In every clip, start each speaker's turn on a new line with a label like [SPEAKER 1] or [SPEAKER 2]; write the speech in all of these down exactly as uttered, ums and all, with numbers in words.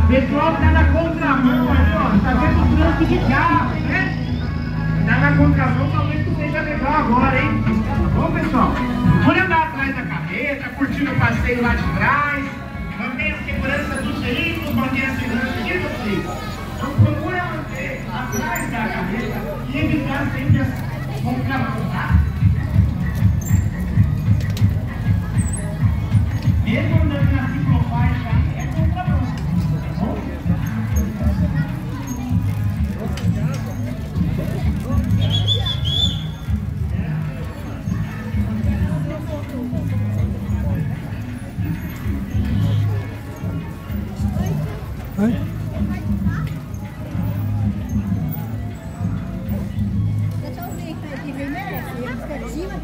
[SPEAKER 1] Pessoal que tá na contramão aí, ó, tá vendo o trânsito de carro, né? Tá na contramão, talvez não seja legal agora, hein? Bom, pessoal, vamos andar atrás da carreta, curtindo o passeio lá de trás, mantenha a segurança dos veículos, mantenha a segurança de vocês. Então procura manter atrás da carreta e evitar sempre as contramão, tá? Mesmo andando na ciclofaixa aí, é contramão, tá bom?
[SPEAKER 2] Oi?
[SPEAKER 3] Deixa eu ver aqui, que merece. Expectativa.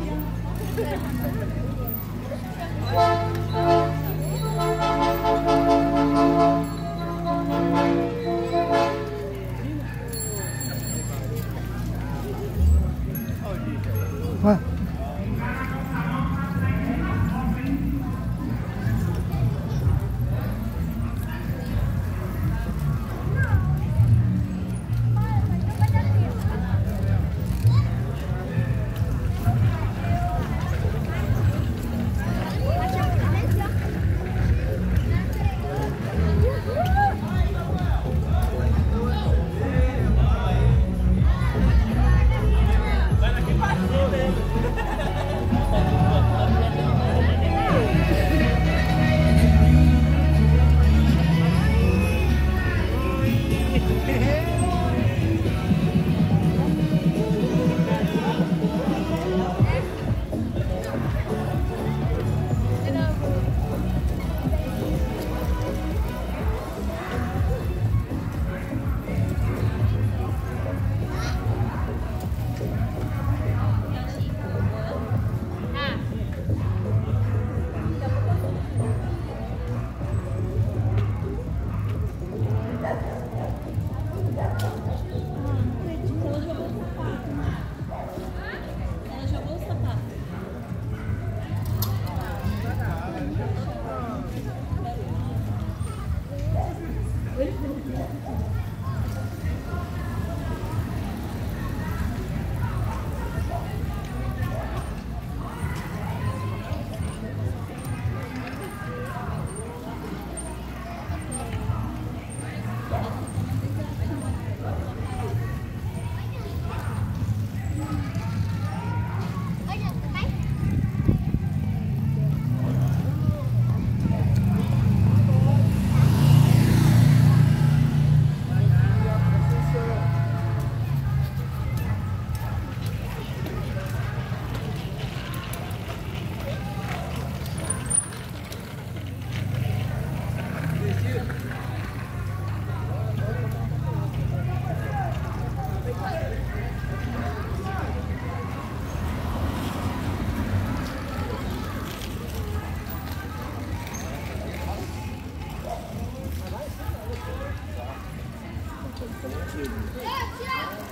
[SPEAKER 2] Vai.
[SPEAKER 3] Tchau, tchau.